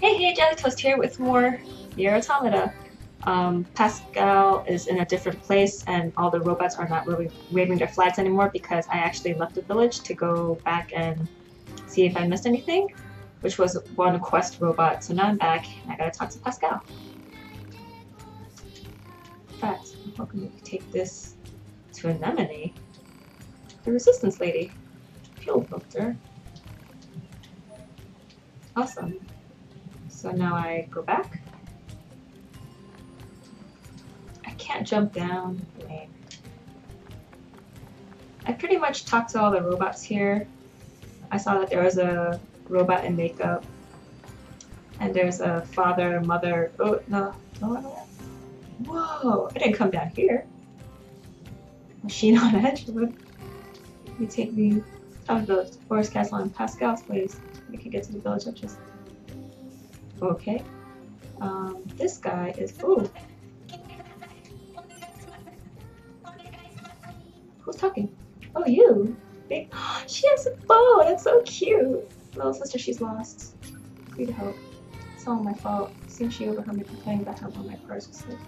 Hey, Jelly Toast here with more Nier Automata. Pascal is in a different place, and all the robots are not really waving their flags anymore because I actually left the village to go back and see if I missed anything, which was one quest robot. So now I'm back, and I gotta talk to Pascal. In fact, I'm hoping we can take this to Anemone, the Resistance Lady. Fuel filter. Awesome. So now I go back. I can't jump down. Lame. I pretty much talked to all the robots here. I saw that there was a robot in makeup, and there's a father, mother. Oh, no. Whoa, I didn't come down here. Machine on edge. You take me out of the forest castle and Pascal's place. We can get to the village entrance. Okay. This guy is. Ooh. Who's talking? Oh, you. Big. She has a bow. That's so cute. Little sister, she's lost. Need help. It's all my fault. Seems she overheard me complaining about how long my purse was like.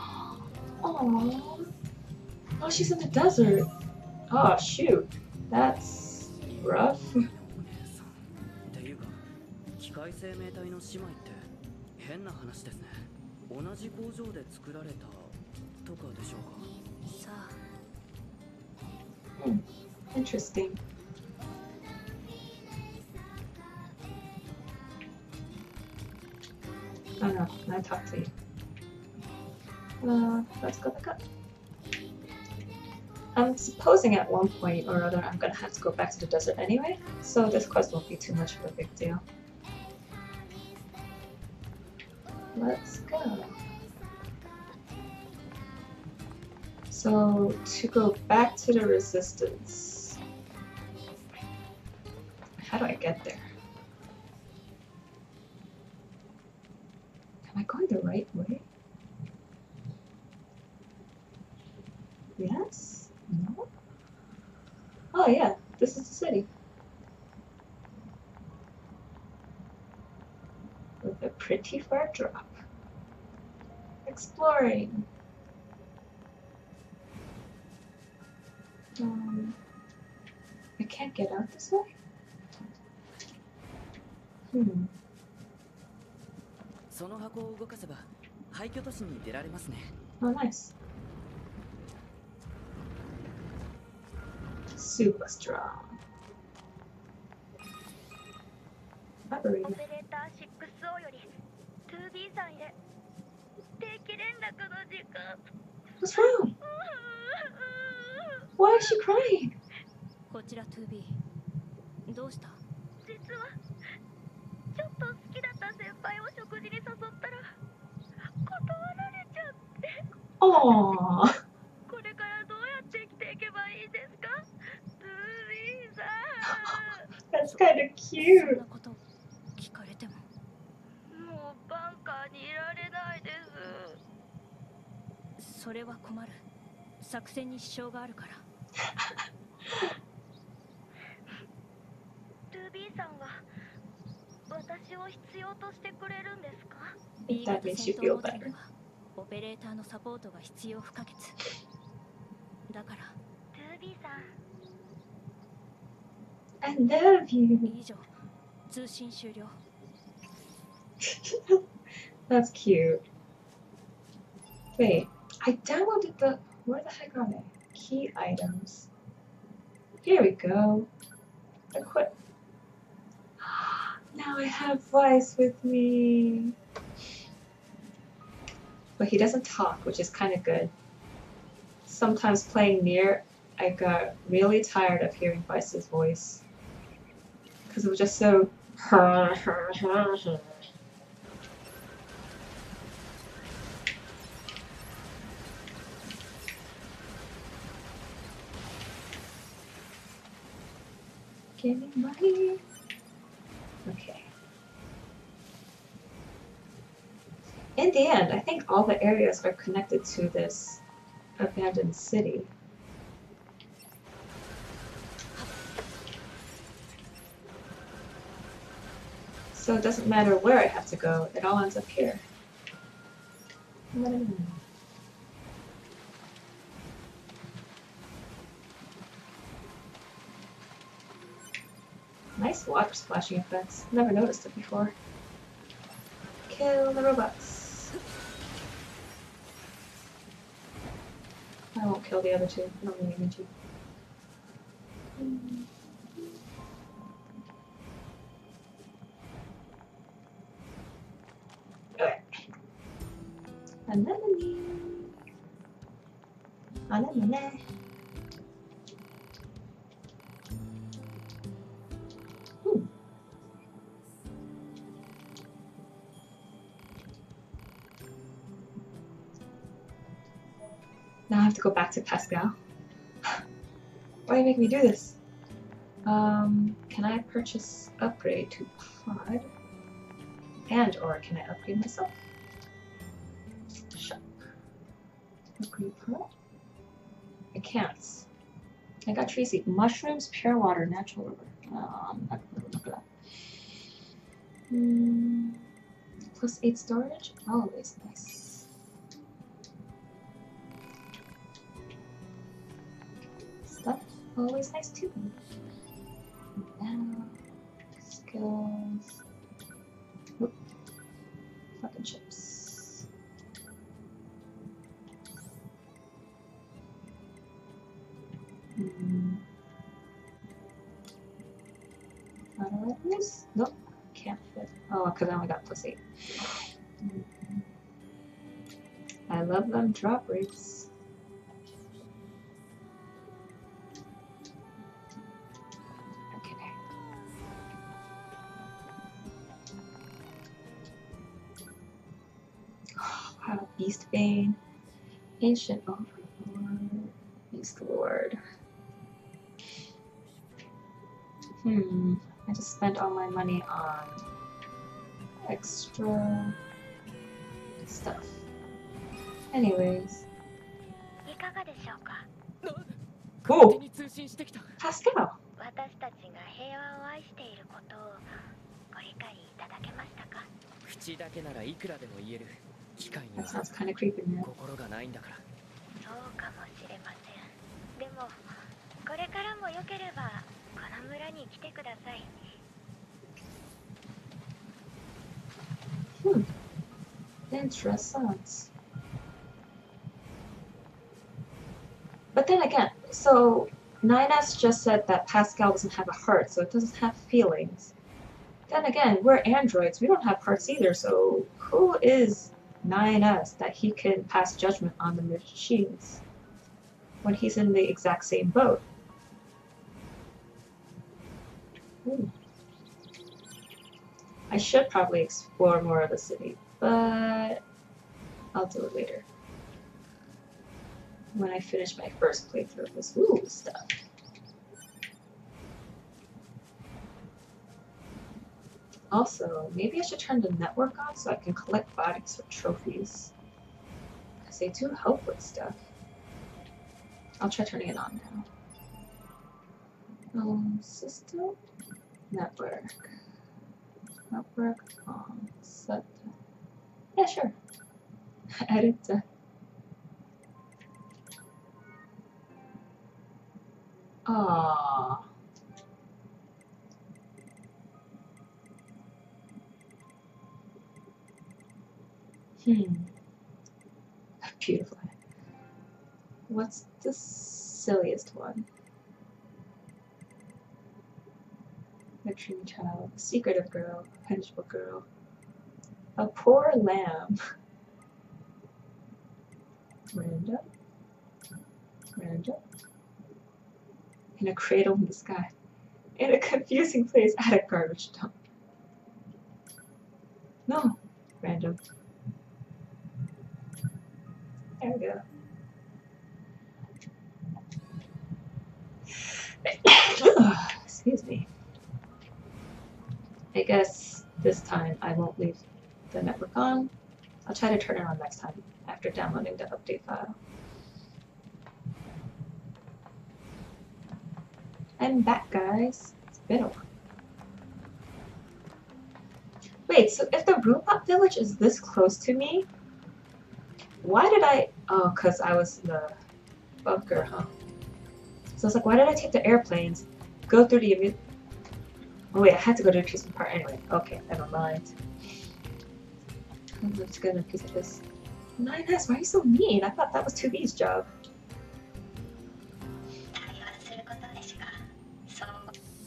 Aww. Oh, she's in the desert. Oh, shoot. That's rough. ていうか、機械生命体の姉妹って変な話ですね。同じ工場で作られたとかでしょうか。さあ。 Interesting. Oh no, I talked to you. Let's go back up. I'm supposing at one point or other I'm gonna have to go back to the desert anyway, so this quest won't be too much of a big deal. Let's go. So, to go back to the Resistance, how do I get there? Am I going the right way? Yes? No? Oh yeah, this is the city. With a pretty far drop. Exploring. I can't get out this way? その箱を動かせば廃墟都市に出られますね。 Oh, nice. Super strong. Operator. Operator 6O より 2B さんへ定期連絡の時間。 What's wrong? Why is she crying? こちら 2B どうした？実はちょっと好きだった先輩を食事に誘ったら断られちゃって。 Aww. これからどうやって生きていけばいいですか？ 2B さん。 That's kind of cute. そんなこと聞かれてももうバンカーにいられないです。それは困る。作戦に支障があるから。2B さんは私を必要としてくれるんですか？ That makes you feel better. オペレーターのサポートが必要不可欠。だから 2B さん I love you. 以上通信終了。 That's cute. Wait, I downloaded the... Where the heck are they? Key items. Here we go. Equip. Now I have Vice with me. But he doesn't talk, which is kind of good. Sometimes playing Nier, I got really tired of hearing Vice's voice. Because it was just so... Give me money. Okay. In the end, I think all the areas are connected to this abandoned city. So it doesn't matter where I have to go, it all ends up here. Nice water splashing effects. Never noticed it before. Kill the robots. I won't kill the other two. I don't really need to. Okay. Anemone. Anemone. Now I have to go back to Pascal. Why do you make me do this? Can I purchase upgrade to pod? And or can I upgrade myself? Shop. Upgrade pod? I can't. I got tree seed. Mushrooms, pure water, natural river. Plus 8 storage? Always nice. Stuff? Always nice too. Now, skills. Oop. Fucking chips. How do I do this? Nope, can't fit. Oh, because I only got plus 8. I love them drop rates. Okay. Wow, Beast Bane. Ancient Overlord. Beast Lord. I just spent all my money on extra stuff. Anyways. Oh! Pascal! That sounds kind of creepy, man. Interessant. But then again, so 9S just said that Pascal doesn't have a heart, so it doesn't have feelings. Then again, we're androids, we don't have hearts either, so who is 9S that he can pass judgment on the machines when he's in the exact same boat? Ooh. I should probably explore more of the city, but I'll do it later. When I finish my first playthrough of this stuff. Also, maybe I should turn the network on so I can collect bodies for trophies. Because they do help with stuff. I'll try turning it on now. System, network. Network on, set. Yeah, sure. Edit. Aww. Beautiful. What's the silliest one? A dream child, a secretive girl, a punishable girl, a poor lamb. Random. Random. In a cradle in the sky. In a confusing place at a garbage dump. No. Random. There we go. Excuse me. I guess this time I won't leave the network on. I'll try to turn it on next time after downloading the update file. I'm back, guys. It's been a while. Wait, so if the robot village is this close to me, why did I... Oh, because I was in the bunker, huh? So I was like, why did I take the airplanes, go through the... Oh wait, I had to go to the amusement park anyway. Okay, never mind. I'm just gonna piece of this. 9S, why are you so mean? I thought that was 2B's job. 対話することですが、そう。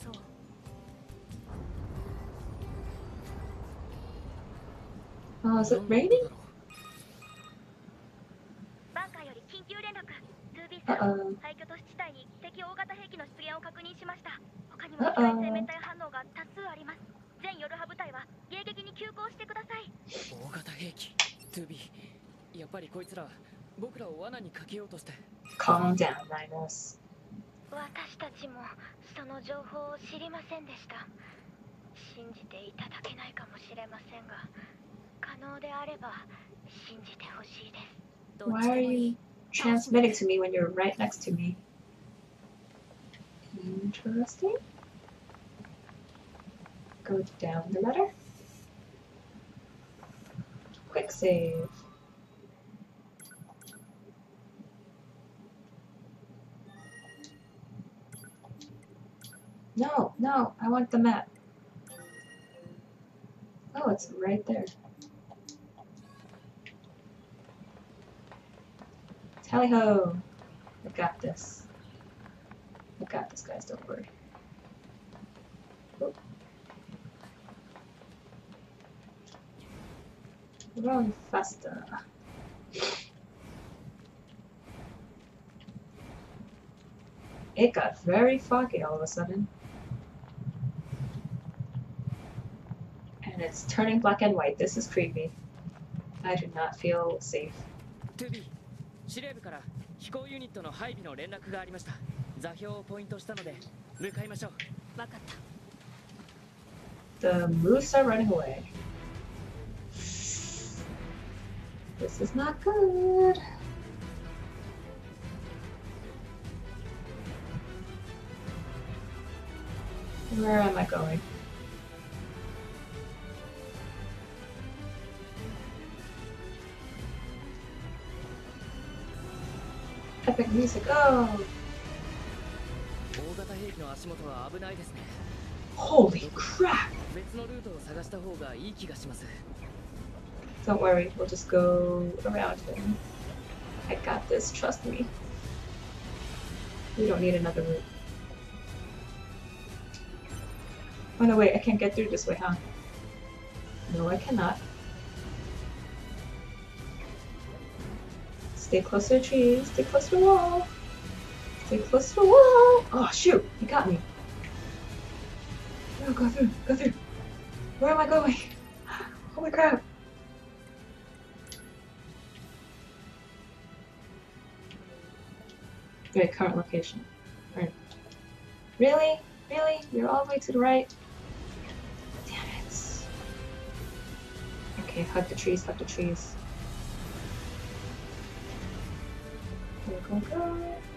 Oh, is it raining? バンカーより緊急連絡。2B さん、 Uh-oh. 廃墟都市地帯に敵大型兵器の出現を確認しました。他にも機械生命体反応が多数あります。全ヨルハ部隊は迎撃に急行してください。 大型兵器 2B やっぱりこいつら僕らを罠にかけようとして。 Calm down, 9S. 私たちもその情報を知りませんでした。信じていただけないかもしれませんが、可能であれば信じてほしいです。 Why are you transmitting to me when you're right next to me? Interesting. Go down the ladder. Quick save. No, no, I want the map. Oh, it's right there. Tally ho! I got this. I got this, guys, don't worry. Oh. Run faster. It got very foggy all of a sudden. And it's turning black and white. This is creepy. I do not feel safe. 2B 司令部から飛行ユニットの配備の連絡がありました。座標をポイントしたので向かいましょう。分かった。 The moose are running away. This is not good. Where am I going? Epic music, oh! 大型兵器の足元は危ないですね。 Holy crap! 別のルートを探した方がいい気がします。 Don't worry, we'll just go around him. I got this, trust me. We don't need another route. Oh no, wait, I can't get through this way, huh? No, I cannot. Stay close to the trees, stay close to the wall. Stay close to the wall! Oh shoot, he got me. No, go through, go through. Where am I going? Holy crap. Okay, current location. Right. Really? Really? You're all the way to the right? Damn it. Okay, hug the trees, hug the trees. Go, go, go.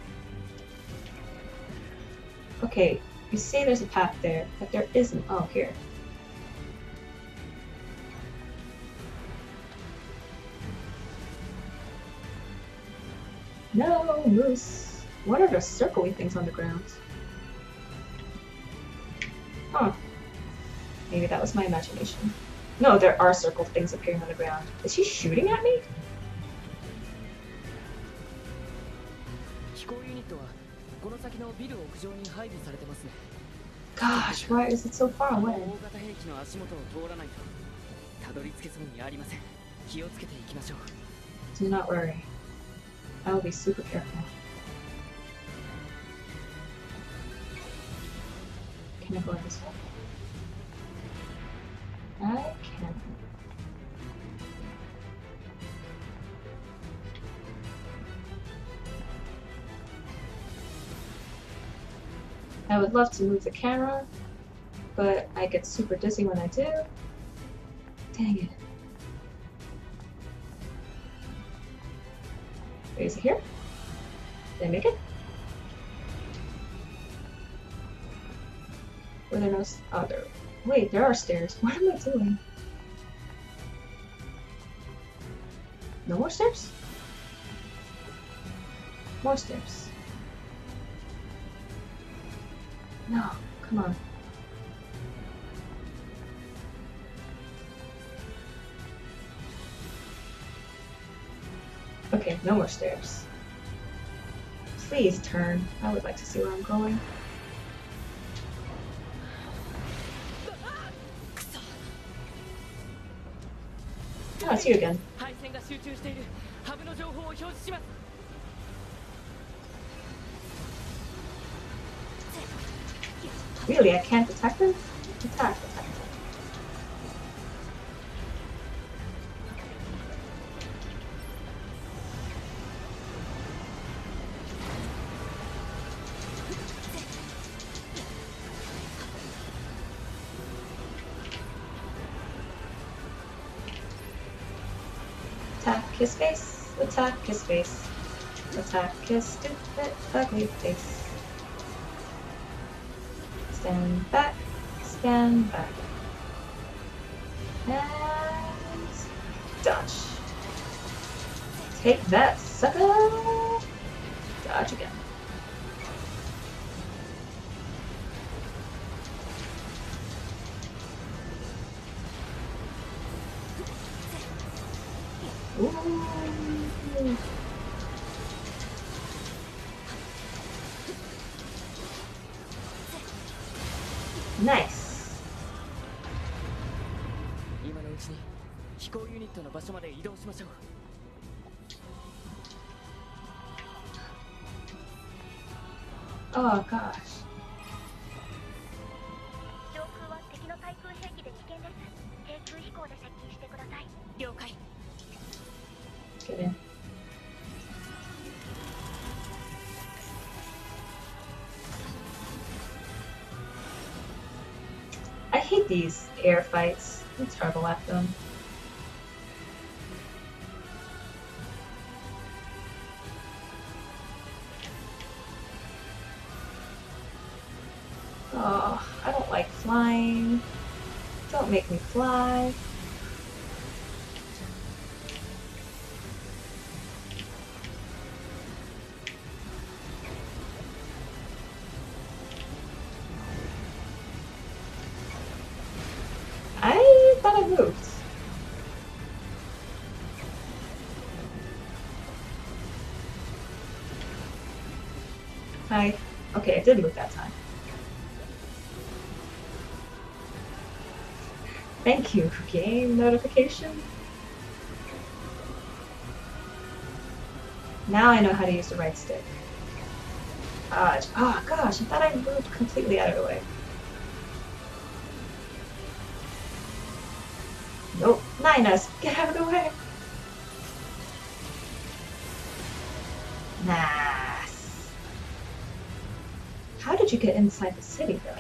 Okay, you say there's a path there, but there isn't. Oh, here. No, moose. What are the circly things on the ground? Huh. Maybe that was my imagination. No, there are circle things appearing on the ground. Is he shooting at me? 飛行ユニットはこの先のビル屋上に配備されてますね。 Gosh, why is it so far away? 大型兵器の足元を通らないとたどり着けそうにありません。気をつけていきましょう。 Do not worry. I will be super careful. Can I go this way? I can. I would love to move the camera, but I get super dizzy when I do. Dang it. Wait, is it here? Did I make it? Were there no... Oh, there... Wait, there are stairs. What am I doing? No more stairs? More stairs. No, come on. Okay, no more stairs. Please turn. I would like to see where I'm going. Oh, it's you again. Really, I can't attack them? Attack, attack. Attack his face, attack his face, attack his stupid, ugly face. Stand back, stand back. And dodge. Take that, sucker! Dodge again. Ooh. Nice. 今のうちに飛行ユニットの場所まで移動しましょう。 Oh gosh. 上空は敵の対空兵器で危険です。低空飛行で接近してください。了解。 Get in. I hate these air fights. I'm terrible at them. Oh, I don't like flying. Don't make me fly. I thought I moved. Okay, I did move that time. Thank you, game notification. Now I know how to use the right stick. Dodge. Oh gosh, I thought I moved completely out of the way. Nope. Ninus, get out of the way. Nice. How did you get inside the city though?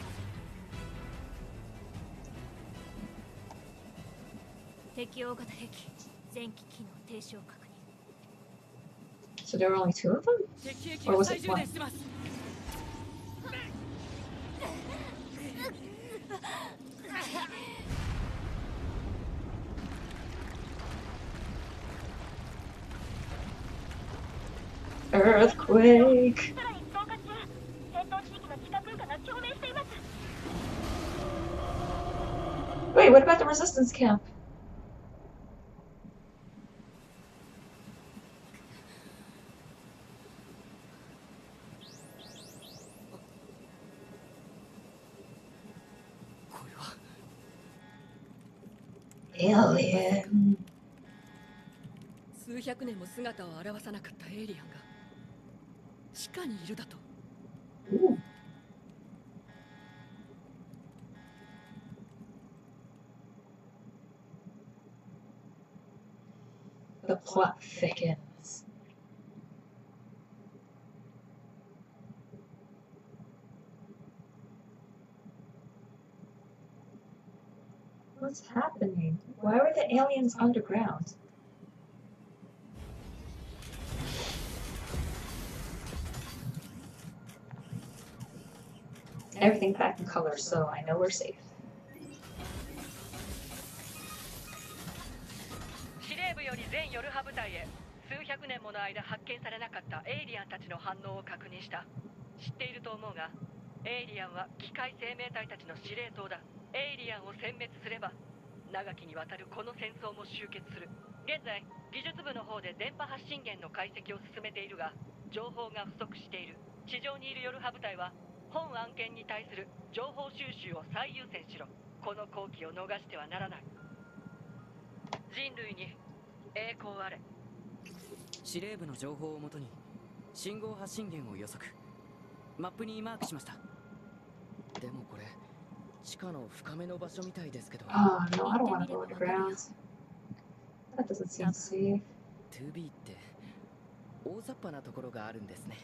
So there were only two of them? Or was it one? Earthquake! Wait, what about the resistance camp? Alien. 数百年も姿を現さなかったエイリアンが地下にいるだと。 Ooh. The plot thickens. What's happening? Why were the aliens underground? Everything packed in color, so I know we're safe. 司令部よより全夜派部隊へ数百年もの間発見されなかったエイリアンたちの反応を確認した。知っていると思うが、エイリアンは機械生命体たちの司令塔だ。エイリアンを殲滅すれば長きにわたるこの戦争も終結する。現在技術部の方で電波発信源の解析を進めているが、情報が不足している。地上にいる夜派部隊は本案件に対する情報収集を最優先しろ。この好機を逃してはならない。人類に栄光あれ。 司令部の情報をもとに信号発信源を予測、マップにマークしました。でもこれ地下の深めの場所みたいですけど。 Oh no, I don't want to go underground. That doesn't seem safe. 2B って大雑把なところがあるんですね。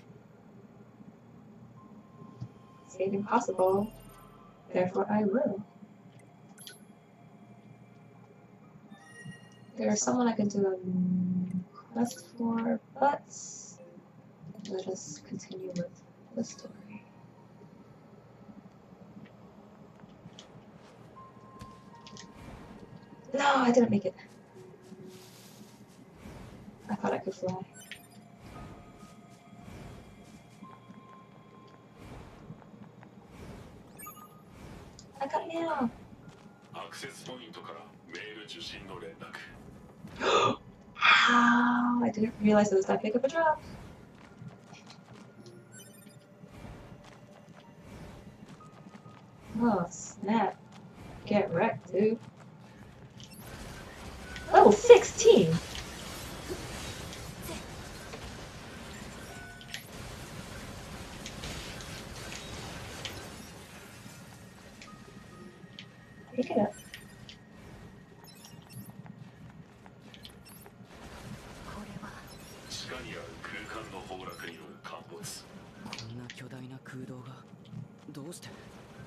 It's impossible. Therefore, I will. There's someone I can do a quest for, but let us continue with the story. No, I didn't make it. I thought I could fly. I got mail. アクセスポイントからメール受信の連絡。 How? I didn't realize it was that big of a drop. Oh, snap. Get wrecked, dude. Level 16! Pick it up. 地下にある空間の崩落による陥没。 こんな巨大な空洞がどうして。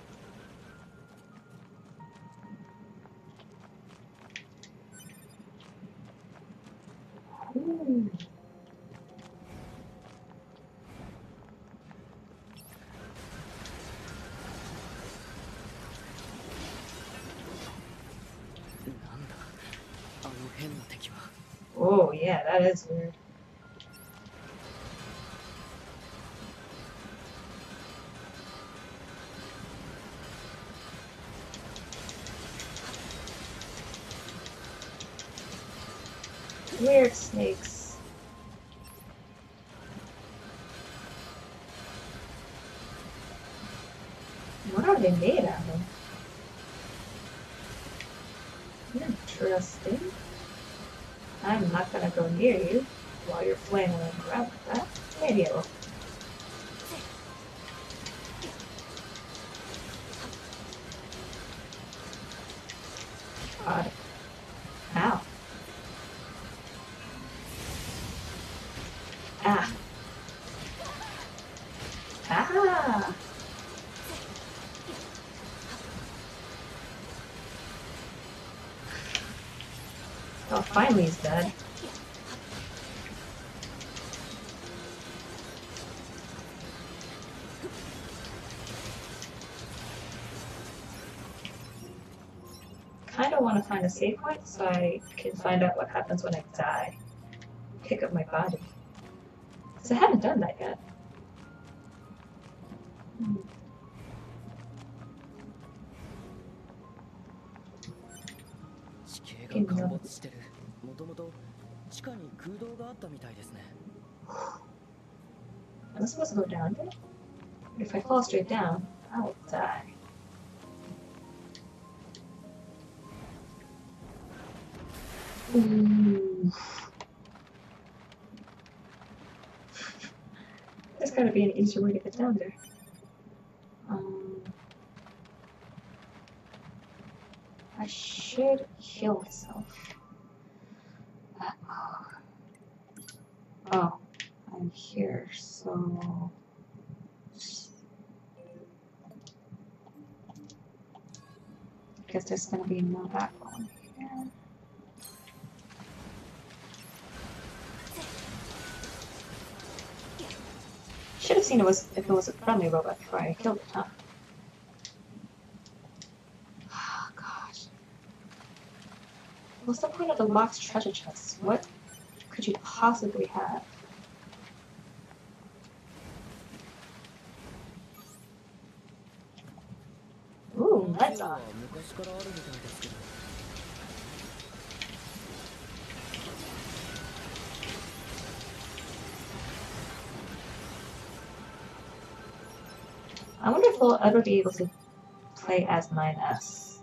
Ooh. Oh yeah, that is weird. Weird snakes. What are they made out of? Interesting. I'm not gonna go near you while you're flailing around like that. Maybe I will. God. Ow. Ah. Ah. Oh, finally he's dead. Kinda want to find a save point so I can find out what happens when I die. Pick up my body. Because I haven't done that yet. I'm supposed to go down there? If I fall straight down, I will die. Ooh. There's gotta be an easier way to get down there. I should heal myself. Oh, I'm here, so... I guess there's gonna be no backbone here. Should have seen it was if it was a friendly robot before I killed it, huh? What's the point of the locked treasure chest? What could you possibly have? Ooh, lights on. I wonder if we'll ever be able to play as 9S.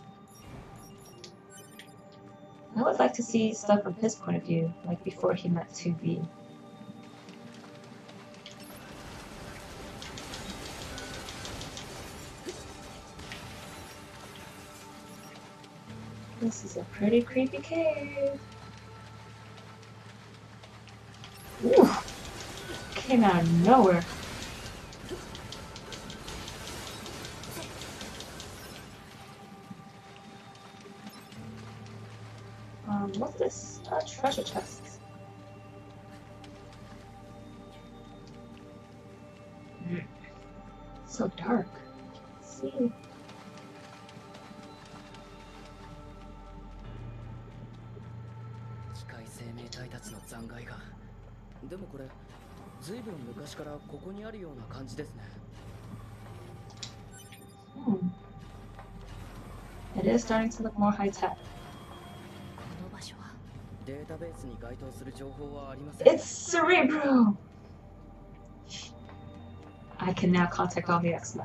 I would like to see stuff from his point of view, like before he met 2B. This is a pretty creepy cave. Ooh, came out of nowhere. What's this? Treasure chests. So dark. Let's see. 機械生命体たちの残骸が。でもこれ、ずいぶん昔からここにあるような感じですね。 It is starting to look more high tech. データベースに該当する情報はありません。 It's Cerebro! I can now contact all the X-Men.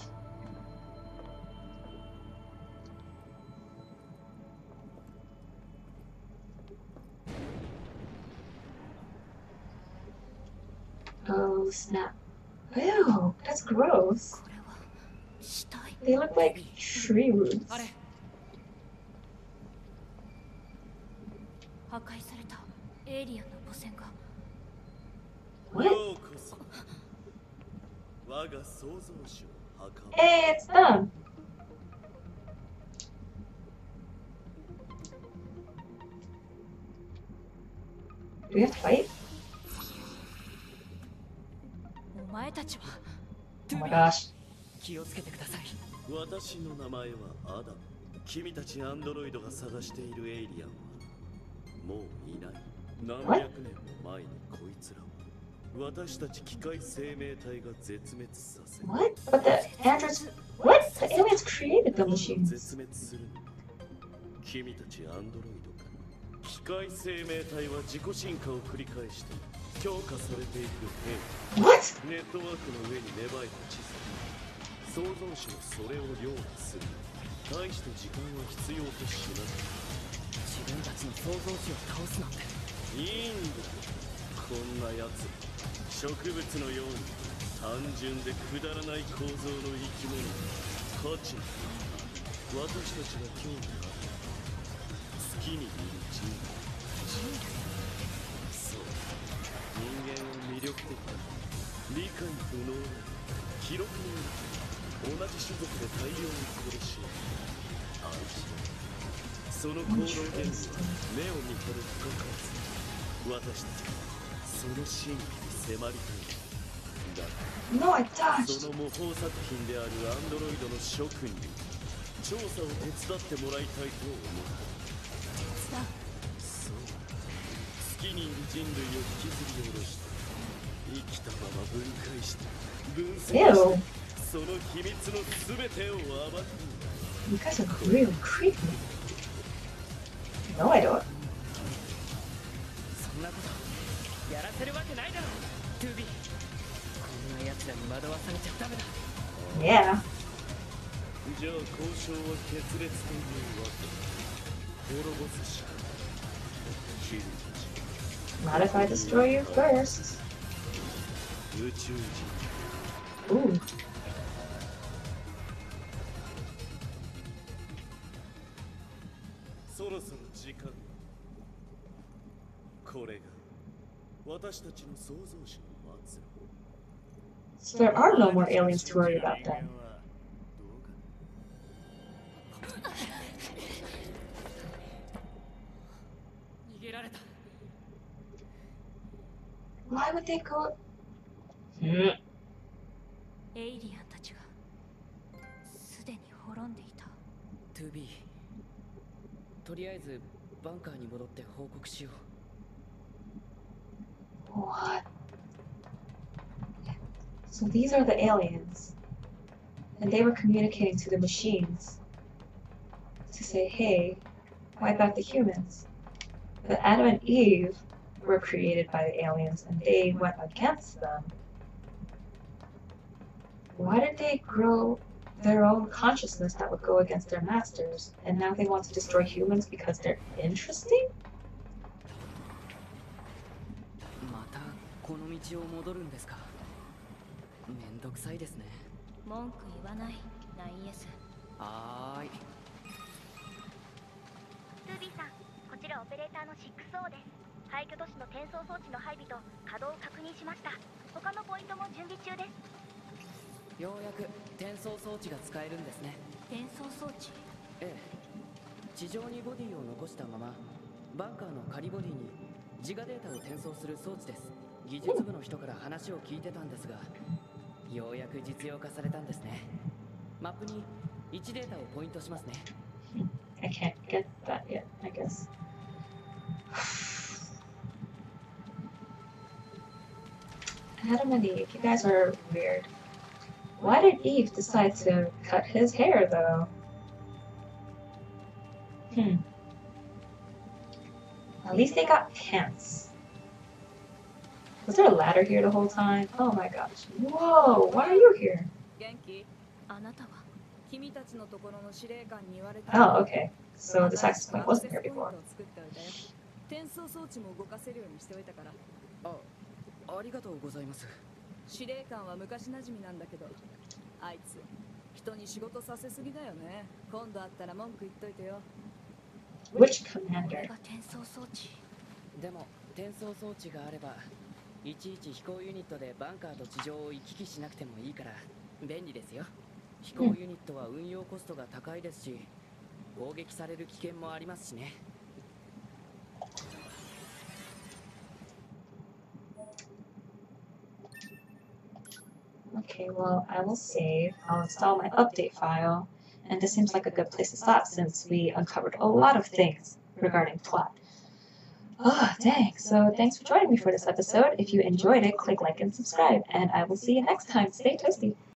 Oh snap. Ew, that's gross. They look like tree roots. 破壊されたエイリアンの母船が。 What? ようこそ。我が創造主を破壊。 Hey, it's them! Do we have to fight? お前たちは。 Oh my gosh. 気をつけてください。 私の名前はアダム。君たちアンドロイドが探しているエイリアンはもういない。何百年も前にこいつらを私たち機械生命体が絶滅させ。 What? But the androids. What? The aliens created the 絶 machines. 滅するの。君たちアンドロイドか。機械生命体は自己進化を繰り返して強化されていく兵。 What? ネットワークの上に芽生えた地図。創造主はそれを凌駕する。大して時間は必要としない。 自分たちの創造主を倒すなんて。 いいんだ。こんなやつ。植物のように単純でくだらない構造の生き物。価値の私たちが興味ある。好きにいる人類。そう。人間は魅力的だ。理解不能だ。記録によると同じ種族で大量に殺し合う。愛しその行動原理は目を見張る不可解さ。私たちはその真理に迫りたい。だ No, I が dodged. その模倣作品であるアンドロイドの諸君に調査を手伝ってもらいたいと思った。そう。月にいる人類を引きずり下ろして生きたまま分解して分析して Ew. その秘密の全てを暴く。 You guys are really creepy. No, I don't. そんなことやらせるわけないだろ。トゥービー。こんな奴らに惑わされちゃダメだ。 Yeah. じゃあ交渉は決裂というわけ。滅ぼすしかない。君たち Not if I destroy you first. 宇宙人。 Ooh. そろそろ時間だ。これが私たちの創造主の末路。 So there are no more aliens to worry about then. 逃げられた。 Why would they go? エイリアンたちがすでに滅んでいた。 トゥービー。とりあえずバンカーに戻って報告しよう。 What? So these are the aliens. And they were communicating to the machines to say, hey, wipe out the humans. But Adam and Eve were created by the aliens and they went against them. Why did they grow their own consciousness that would go against their masters? And now they want to destroy humans because they're interesting? またこの道を戻るんですか。めんどくさいですね。 文句言わない、ナイエス。 はーい。 ルビーさん、こちらオペレーターの 6O です。廃墟都市の転送装置の配備と稼働を確認しました。他のポイントも準備中です。 ようやく転送装置が使えるんですね。 転送装置？ ええ。地上にボディを残したままバンカーの仮ボディに自我データを転送する装置です。技術部の人から話を聞いてたんですが、ようやく実用化されたんですね。マップに位置データをポイントしますね。 I can't get that yet, I guess. Adam and Eve, you guys are weird. Why did Eve decide to cut his hair, though? At least they got pants. Was there a ladder here the whole time? Oh my gosh. Whoa, why are you here? 元気？ あなたは？ 君たちのところの司令官に言われた。 Oh, okay. So this access point wasn't here before. 転送装置も動かせるようにしておいたから。 ありがとうございます。 司令官は昔馴染みなんだけど、あいつ人に仕事させすぎだよね。今度会ったら文句言っといてよ。 Which こ commander? れが転送装置。 でも転送装置があればいちいち飛行ユニットでバンカーと地上を行き来しなくてもいいから便利ですよ。飛行ユニットは運用コストが高いですし、攻撃される危険もありますしね。 Okay, well, I will save. I'll install my update file. And this seems like a good place to stop since we uncovered a lot of things regarding plot. Oh, dang. So thanks for joining me for this episode. If you enjoyed it, click like and subscribe. And I will see you next time. Stay toasty.